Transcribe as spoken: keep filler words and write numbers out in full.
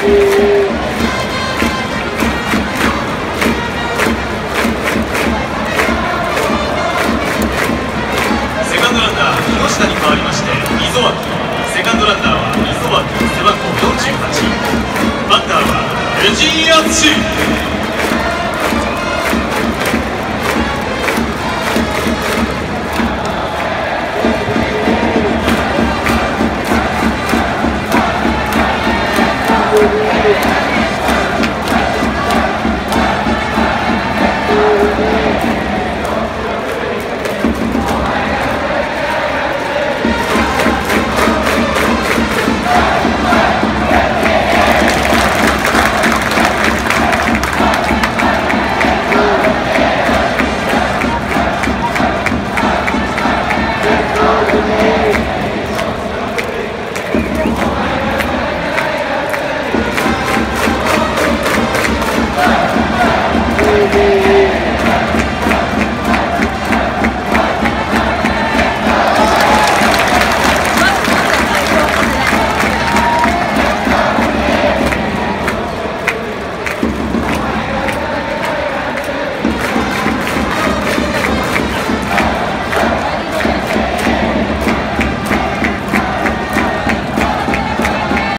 セカンドランナー木下に代わりまして溝脇、セカンドランナーは溝脇背番号よんじゅうはち、バッターは藤井敦。